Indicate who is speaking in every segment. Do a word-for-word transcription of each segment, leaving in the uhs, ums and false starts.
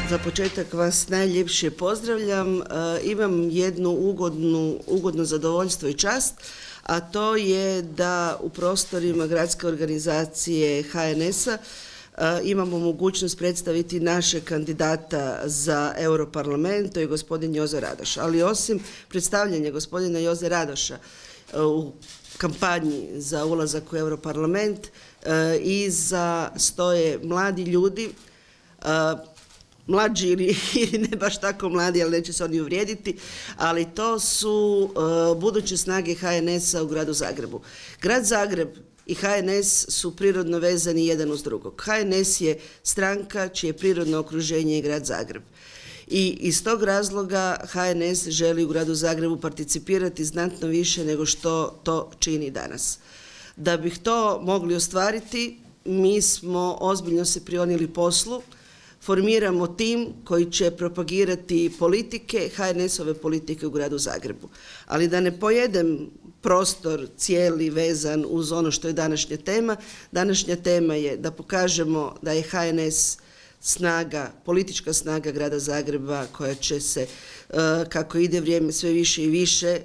Speaker 1: Za početak vas najljepše pozdravljam. E, imam jednu ugodnu, ugodno zadovoljstvo i čast, a to je da u prostorima gradske organizacije H N S-a e, imamo mogućnost predstaviti našeg kandidata za Europarlament, to je gospodin Jozo Radoš. Ali osim predstavljanja gospodina Joze Radoša e, u kampanji za ulazak u Europarlament, e, iza stoje mladi ljudi, e, mlađi ili ne baš tako mladi, ali neće se oni uvrijediti, ali to su uh, buduće snage H N S-a u gradu Zagrebu. Grad Zagreb i H N S su prirodno vezani jedan uz drugog. H N S je stranka čije prirodno okruženje je grad Zagreb. I iz tog razloga H N S želi u gradu Zagrebu participirati znatno više nego što to čini danas. Da bih to mogli ostvariti, mi smo ozbiljno se prionili poslu. Formiramo tim koji će propagirati politike, H N S-ove politike u gradu Zagrebu. Ali da ne pojedem prostor cijeli vezan uz ono što je današnja tema, današnja tema je da pokažemo da je H N S snaga, politička snaga grada Zagreba koja će se, kako ide vrijeme, sve više i više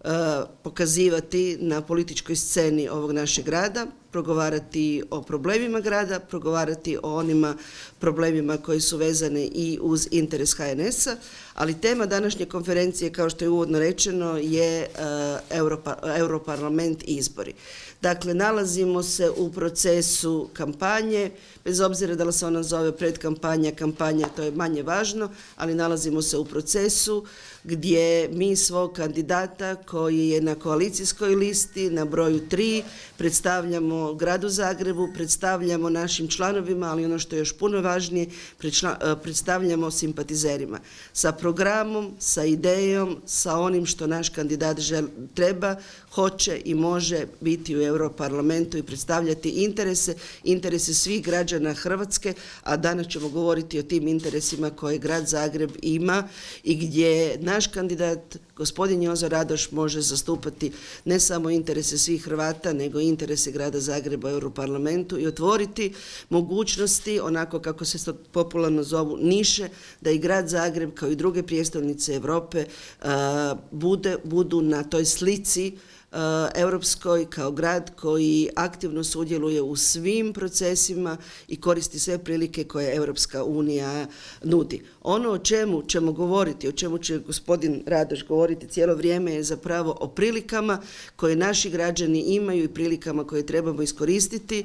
Speaker 1: pokazivati na političkoj sceni ovog našeg grada, progovarati o problemima grada, progovarati o onima problemima koji su vezane i uz interes H N S-a, ali tema današnje konferencije, kao što je uvodno rečeno, je Europarlament i izbori. Dakle, nalazimo se u procesu kampanje, bez obzira da li se ona zove predkampanja, kampanja, to je manje važno, ali nalazimo se u procesu gdje mi svog kandidata koji je na koalicijskoj listi, na broju tri, predstavljamo gradu Zagrebu, predstavljamo našim članovima, ali ono što je još puno važnije, predstavljamo simpatizerima. Sa programom, sa idejom, sa onim što naš kandidat žel, treba, hoće i može biti u Europarlamentu i predstavljati interese, interese svih građana Hrvatske, a danas ćemo govoriti o tim interesima koje grad Zagreb ima i gdje naš kandidat, gospodin Jozo Radoš, može zastupati ne samo interese svih Hrvata, nego i interese grada Zagreba u Europarlamentu i otvoriti mogućnosti, onako kako se to popularno zovu, niše, da i grad Zagreb, kao i druge prijestolnice Europe, bude, budu na toj slici europskoj kao grad koji aktivno sudjeluje u svim procesima i koristi sve prilike koje Europska unija nudi. Ono o čemu ćemo govoriti, o čemu će gospodin Radoš govoriti cijelo vrijeme je zapravo o prilikama koje naši građani imaju i prilikama koje trebamo iskoristiti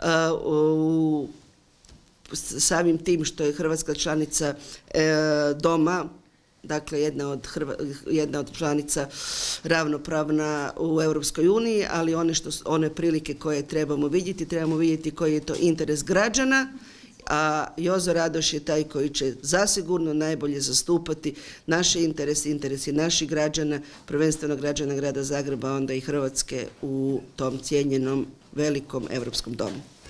Speaker 1: u samim tim što je Hrvatska članica doma, dakle jedna od, Hrva, jedna od članica ravnopravna u Europskoj uniji, ali one, što, one prilike koje trebamo vidjeti, trebamo vidjeti koji je to interes građana, a Jozo Radoš je taj koji će zasigurno najbolje zastupati naše interese, interesi naših građana, prvenstveno građana grada Zagreba, onda i Hrvatske u tom cijenjenom velikom europskom domu.